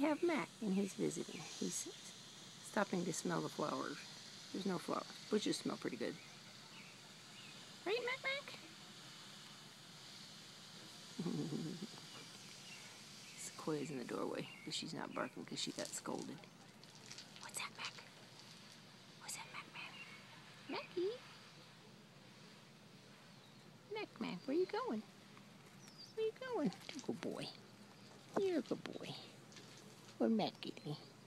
have Mac, and he's visiting. He's stopping to smell the flowers. There's no flowers. Bushes smell pretty good. Right, Mac Mac? Sequoia's in the doorway, but she's not barking because she got scolded. What's that, Mac? What's that, Mac Mac? Mackie? Mac Mac, where you going? Where you going? You're a good boy. You're a good boy. Where'd Mac get me?